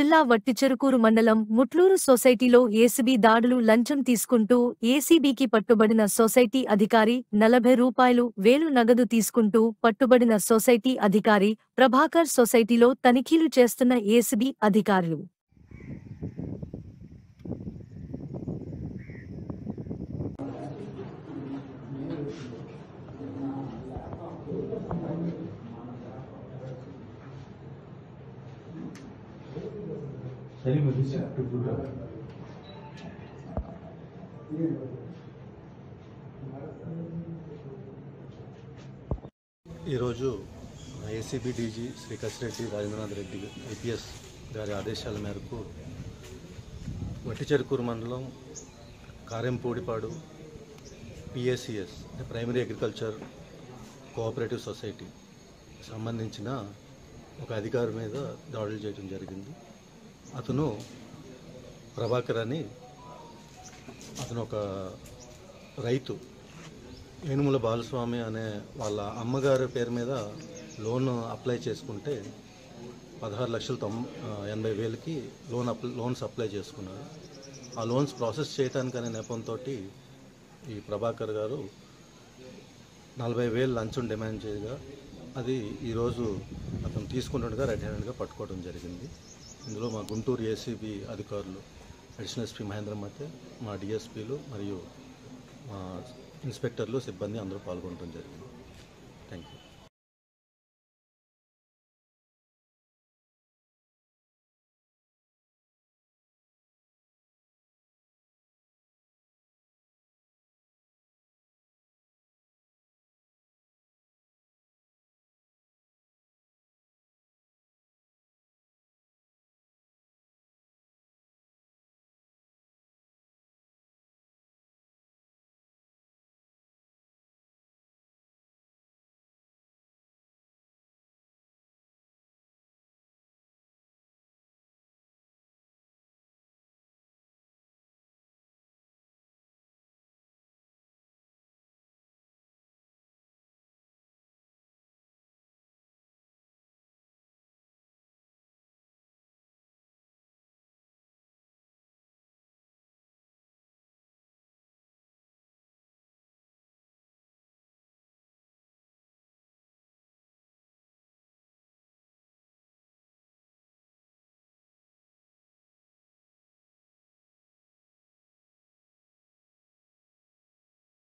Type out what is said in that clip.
జిల్లా వట్టిచెరుకూరు మండలం ముట్లూరు సొసైటీలో ఏసీబీ దాడులు లంచం తీసుకుంటూ ఏసీబీకి పట్టుబడిన సొసైటీ అధికారి 40 రూపాయలు వేలు నగదు తీసుకుంటూ పట్టుబడిన సొసైటీ అధికారి ప్రభాకర్ సొసైటీలో తనిఖీలు చేస్తున్న ఏసీబీ అధికారులు ఈరోజు ACB DG Shri Kasireddy Rajendranath Reddy IPS గారి ఆదేశాల మేరకు వట్టిచెరుకూరు మండలం Karempudipadu PSCS primary agriculture cooperative society సంబంధించిన ఒక అధికారి మీద దాడులు చేయడం జరిగింది. అతను ప్రభాకర్ అని, అతను ఒక రైతు. ఏనుముల బాలస్వామి అనే వాళ్ళ అమ్మగారి పేరు మీద లోన్ అప్లై చేసుకుంటే 16,80,000కి లోన్స్ అప్లై చేసుకున్నారు. ఆ లోన్స్ ప్రాసెస్ చేయడానికి అనే నెపంతో ఈ ప్రభాకర్ గారు 40,000 లంచం డిమాండ్ చేయగా అది ఈరోజు అతను తీసుకుంటుండగా రెడ్ హ్యాండెడ్గా పట్టుకోవడం జరిగింది. ఇందులో మా గుంటూరు ఏసీబీ అధికారులు అడిషనల్ ఎస్పీ మహేంద్ర మతే, మా డిఎస్పీలు మరియు మా ఇన్స్పెక్టర్లు సిబ్బంది అందరూ పాల్గొనడం జరిగింది. Thank you.